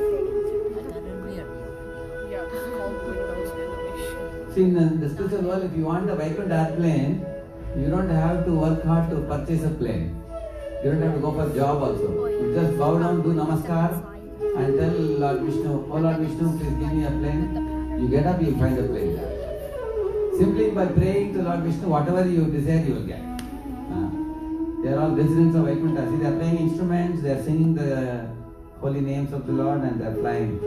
Speaker 6: Yeah, it's called Windows Animation.
Speaker 3: See, in the spiritual world, if you want a Vaikuntha airplane, you don't have to work hard to purchase a plane. You don't have to go for a job also. You just bow down, do namaskar, and tell Lord Vishnu, oh Lord Vishnu, please give me a plane. You get up, you find a plane there. Simply by praying to Lord Vishnu, whatever you desire, you will get. They are all residents of Vaikuntha. See, they are playing instruments, they are singing the holy names of the Lord, and they are flying.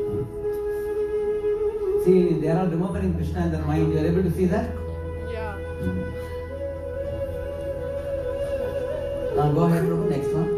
Speaker 3: See, they are all remembering Krishna in their mind. You are able to see that?
Speaker 6: Yeah.
Speaker 3: Now go ahead, Prabhu, next one.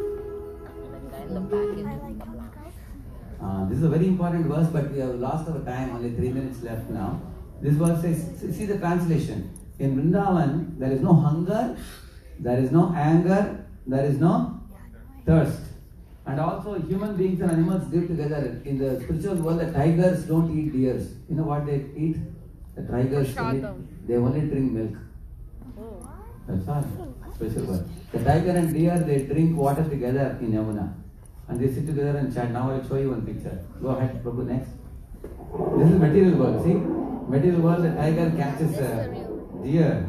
Speaker 3: This is a very important verse, but we have lost our time, only 3 minutes left now. This verse says, see the translation. In Vrindavan, there is no hunger, there is no anger, there is no thirst. And also human beings and animals live together. In the spiritual world, the tigers don't eat deers. You know what they eat? The tigers, they only drink milk. That's all. Spiritual world. The tiger and deer, they drink water together in Yamuna. And they sit together and chat. Now I'll show you one picture. Go ahead, Prabhu, next. This is material world, see? Material world, the tiger catches a deer.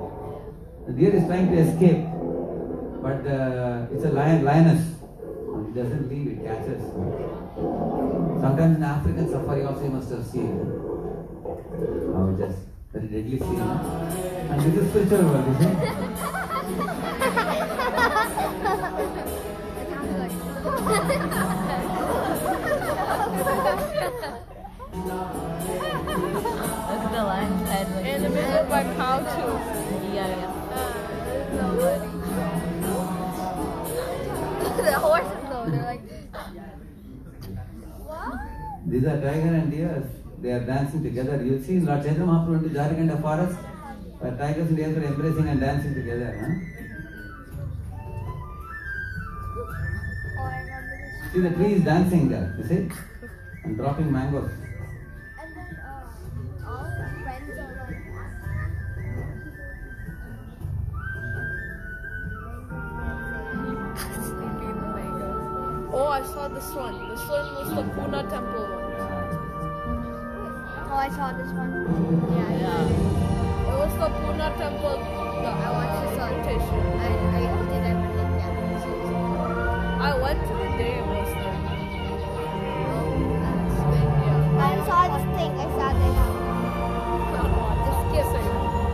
Speaker 3: The deer is trying to escape. But it's a lioness. doesn't leave, it catches. Sometimes in African safari also you must have seen. Oh, just very deadly scene. And this is spiritual world, isn't it?
Speaker 2: Look at the lion's head. Like,
Speaker 6: Animated by cow too.
Speaker 2: yeah.
Speaker 1: So funny. The horses though, they're like. What?
Speaker 3: These are tiger and deer. They are dancing together. You see Lord Chaitanya Mahaprabhu went to Jharkhand forest where tigers and deer were embracing and dancing together. Huh?
Speaker 1: Oh, I remember this.
Speaker 3: See the tree is dancing there, you see? And dropping mangoes.
Speaker 1: And then all the friends are like.
Speaker 6: Oh, I saw this one. This one was the Pune temple one.
Speaker 1: Oh, I saw this one.
Speaker 2: Yeah.
Speaker 6: It was the Pune temple.
Speaker 1: I watched this on
Speaker 6: Meditation.
Speaker 1: I did everything. Yeah.
Speaker 6: I went to the day it was there.
Speaker 1: I saw this thing. I saw this.
Speaker 6: Just kissing.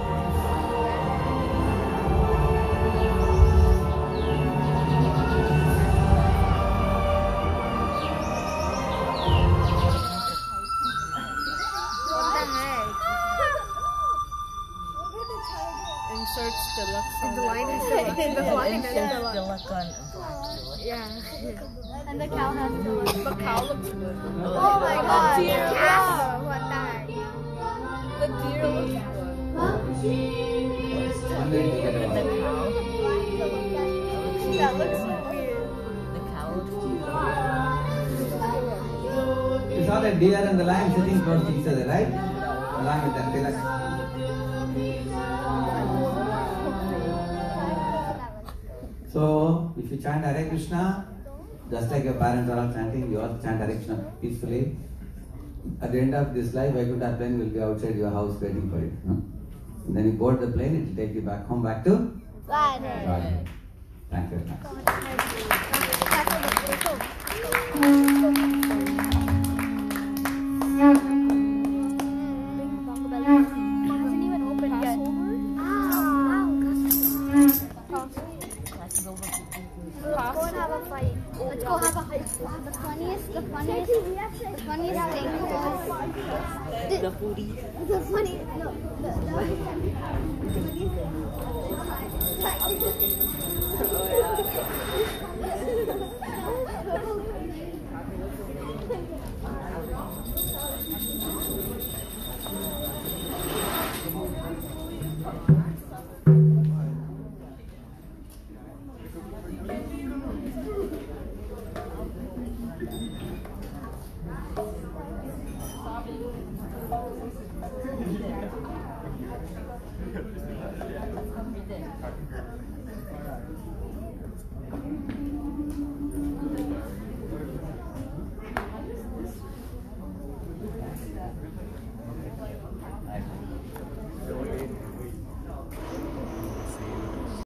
Speaker 1: What the heck?
Speaker 6: Insert deluxe.
Speaker 1: The line is still. The line is
Speaker 2: Insert
Speaker 1: still.
Speaker 2: the look on.
Speaker 1: Yeah. And the cow has to look.
Speaker 6: The cow looks good.
Speaker 1: Oh my god.
Speaker 6: deer.
Speaker 1: Cow. What the heck?
Speaker 6: The deer looks good.
Speaker 3: One day to get
Speaker 2: The
Speaker 3: a
Speaker 2: cow.
Speaker 1: That looks so weird.
Speaker 2: The cow looks cute.
Speaker 3: You saw the deer and the lion sitting close to each other, right? Along with that tilak. So, if you chant Hare Krishna, just like your parents are all chanting, you also chant Hare Krishna peacefully. At the end of this life, Vaikuntha plane will be outside your house waiting for you. Huh? And then you board the plane, it will take you back home, back to
Speaker 1: Ladder.
Speaker 3: God. Thank you.
Speaker 1: Hasn't even opened yet.
Speaker 2: Let's go over.
Speaker 1: Let's go and have a fight. Let's go have a fight. The funniest thing was
Speaker 2: The foodie.
Speaker 1: the funny no